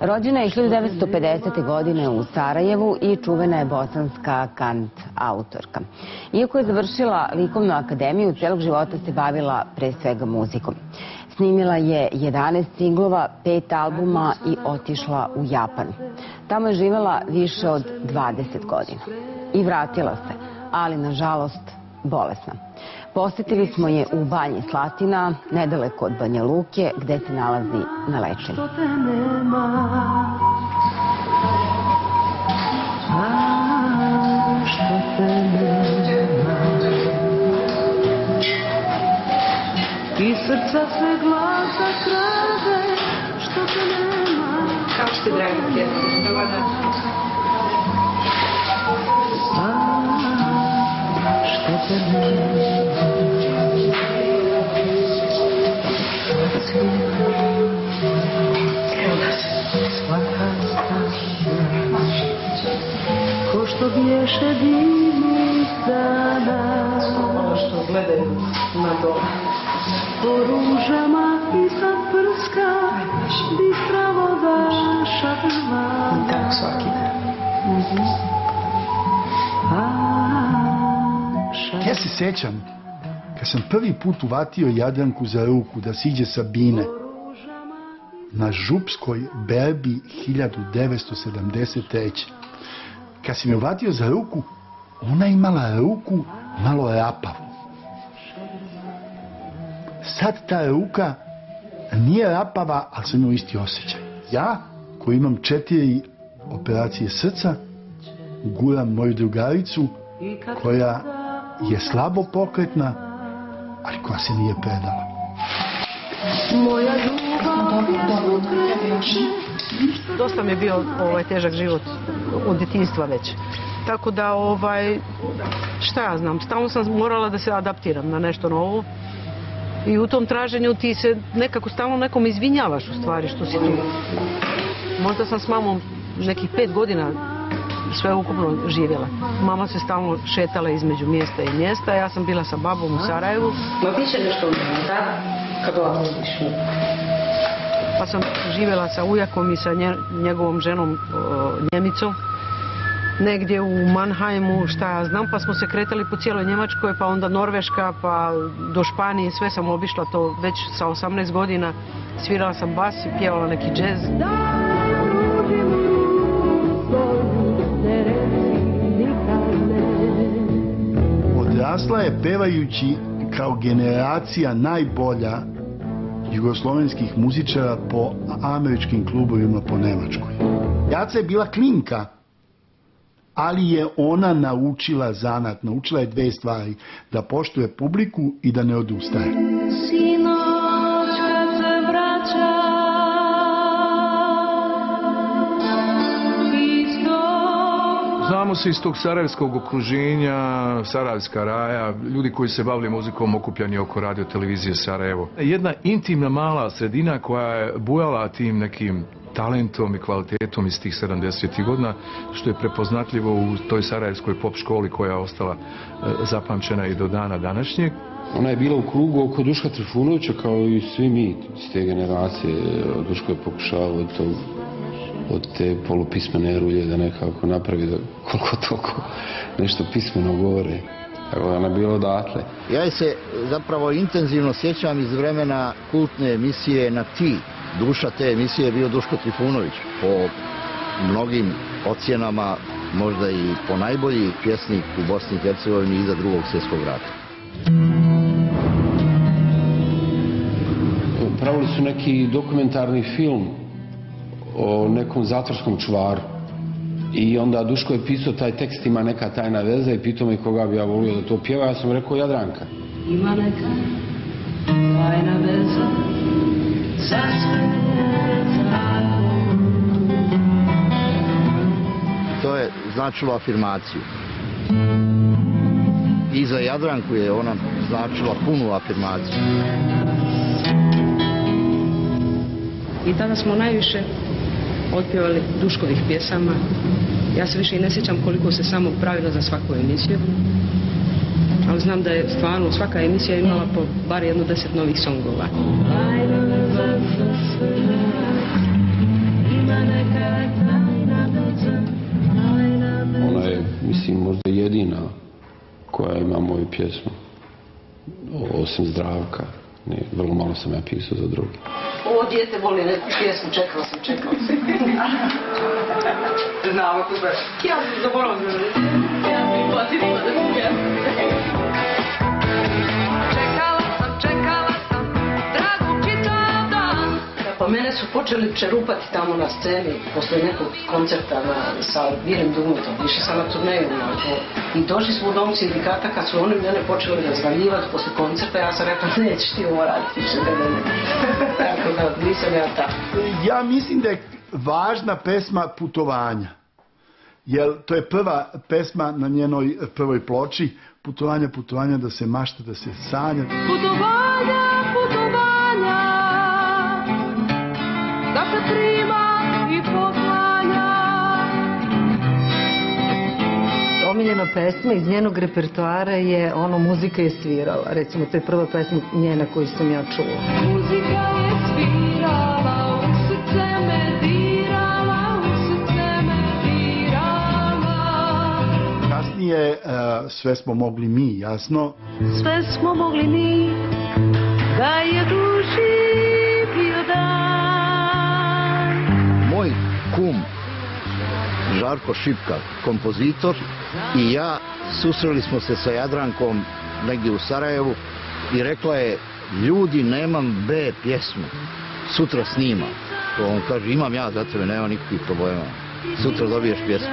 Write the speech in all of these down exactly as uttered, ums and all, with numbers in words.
Rođena je hiljadu devetsto pedesete. godine u Sarajevu i čuvena je bosanska kant autorka. Iako je završila likovnu akademiju, celog života se bavila pre svega muzikom. Snimila je jedanaest singlova, pet albuma i otišla u Japan. Tamo je živela više od dvadeset godina. I vratila se, ali nažalost bolesna. Posetili smo je u Banji Slatina, nedaleko od Banja Luke, gde se nalazi na lečenju. I srca se glasa krade, što te nema. Kako ste, dragi prijatelji? Dobar dan. Što te nema. Svaka stavlja, ko što biješe divnih dana. Ono što gledaju na dole. Po ružama i sad prska, bistra voda šatrvana. Tako svaki dan. Ja se sećam kad sam prvi put uvatio Jadranku za ruku da siđe sa bine na župskoj berbi hiljadu devetsto sedamdeset treće. Kad sam je uvatio za ruku, ona imala ruku malo rapavu. Sad ta ruka nije rapava, ali sam imao isti osjećaj. Ja, koji imam četiri operacije srca, guram moju drugaricu koja je slabo pokretna, ali koja se nije predala. Moja ljubav pjesmu kreće. Dosta mi je bio ovaj težak život od djetinjstva već. Tako da, ovaj, šta ja znam, stalno sam morala da se adaptiram na nešto novo. I u tom traženju ti se nekako stalno nekom izvinjavaš u stvari što si tu. Možda sam s mamom nekih pet godina sve ukupno živjela. Mama se stalno šetala između mjesta i mjesta. Ja sam bila sa babom u Sarajevu. Ma bit će nešto u mene, da? Kad ovako vidiš. Pa sam živjela sa ujakom i sa njegovom ženom Njemicom. Negdje u Mannheimu, šta ja znam, pa smo se kretali po cijeloj Njemačkoj, pa onda Norveška, pa do Španije, sve sam obišla to već sa osamnaest godina. Svirala sam bas i pjevala neki džez. Odrasla je pevajući kao generacija najbolja jugoslovenskih muzičara po američkim klubovima po Nemačkoj. Jaca je bila klinka, ali je ona naučila zanat, naučila je dve stvari, da poštuje publiku i da ne odustaje. Sinoć kad se vraća iz tog... Znamo se iz tog sarajevskog okruženja, Sarajevska raja, ljudi koji se bavili muzikom okupljani oko radio televizije Sarajevo. Jedna intimna mala sredina koja je bujala tim nekim talentom i kvalitetom iz tih sedamdesetih godina, što je prepoznatljivo u toj sarajevskoj pop školi koja je ostala zapamćena i do dana današnjeg. Ona je bila u krugu oko Duška Trifunovića, kao i svi mi iz te generacije. Duško je pokušavao od, tog, od te polupismene rulje da nekako napravi da koliko toliko nešto pismeno govore. Tako da ona je bila odatle. Ja se zapravo intenzivno sjećam iz vremena kultne emisije Na ti. Duša te emisije je bio Duško Trifunović. Po mnogim ocjenama, možda i po najbolji pjesnik u Bosni i Hercegovini iza drugog svjetskog rata. Pravili su neki dokumentarni film o nekom zatvorskom čuvaru. I onda Duško je pisao taj tekst, ima neka tajna veza, i pitao me koga bi ja volio da to pjeva. Ja sam rekao Jadranka. Ima neka tajna veza. To je značilo afirmaciju. I za Jadranku je ona značila punu afirmaciju. I tada smo najviše otpjevali Duškovih pjesama. Ja se više i ne sjećam koliko se samo pravilo za svaku emisiju. Ali znam da je stvarno svaka emisija imala po bar jedno deset novih songova. jedina koja ima moju pjesmu, osim Zdravka. Ne, vrlo malo sam ja pisao za drugi. Ovo dijete voli neku pjesmu, čekao sam, čekao sam. Znam, ako baš. Ja sam zaboravila. Ja sam platirila da mi pjesmu. Čekala sam, čekala sam, dragu čitav dan. Pa mene su počeli čerupati tamo na sceni, posle nekog koncerta na, sa Virim Dugmetom. Išla sam na turneju na to. I došli smo u dom sindikata kad su oni mene počeli razvaljivati posle koncerta. Ja sam rekla, nećeš ti ovo raditi više da ne. Tako da nisam ja ta. Ja mislim da je važna pesma Putovanja. Jer to je prva pesma na njenoj prvoj ploči. Putovanja, putovanja, da se mašta, da se sanja. Putovanja, putovanja, da se prima i poklanja. Omiljena pesma iz njenog repertoara je ono Muzika je svirala. Recimo, to je prva pesma njena koju sam ja čula. Muzika je svirala, u srce me dirala, u srce me dirala. Kasnije uh, Sve smo mogli mi, jasno. Sve smo mogli mi, da je duši bio dan. Moj kum Žarko Šipka, kompozitor, i ja susreli smo se sa Jadrankom negdje u Sarajevu i rekla je, ljudi, nemam B pjesmu, sutra snima. To on kaže, imam ja za tebe, nema nikakvih problema, sutra dobiješ pjesmu.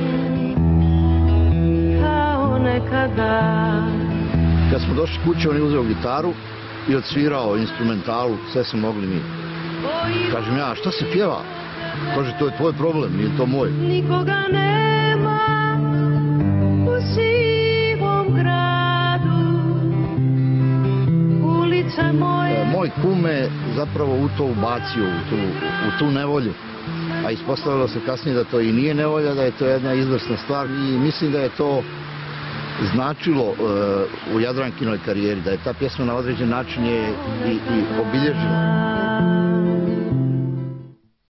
Kao nekada. Kad smo došli kuće, on je uzeo gitaru i odsvirao instrumentalu, Sve smo mogli mi. Kažem ja, šta se pjeva? Kaže, to je tvoj problem, nije to moj. Nikoga nema u sivom gradu, ulice moje. Moj kum me zapravo u to ubacio, u tu, u tu nevolju. A ispostavilo se kasnije da to i nije nevolja, da je to jedna izvrsna stvar i mislim da je to značilo uh, u Jadrankinoj karijeri, da je ta pjesma na određen način je i, i obilježila.